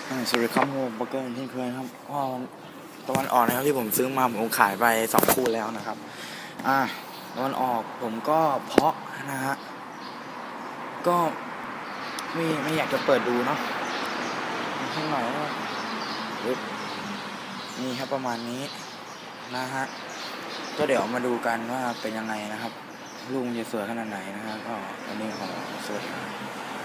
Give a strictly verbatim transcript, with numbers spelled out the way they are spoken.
สวัสดีครับผมเบอร์เกอร์เช่นเคยครับก็ตะวันออกนะครับที่ผมซื้อมาผมขายไปสองคู่แล้วนะครับอ่าตะวันออกผมก็เพาะนะฮะก็ไม่ไม่อยากจะเปิดดูเนาะข้างหน่อยนะนี่ครับประมาณนี้นะฮะก็เดี๋ยวมาดูกันว่าเป็นยังไงนะครับลูกจะสวยขนาดไหนนะฮะก็วันนี้ขอสวัสดี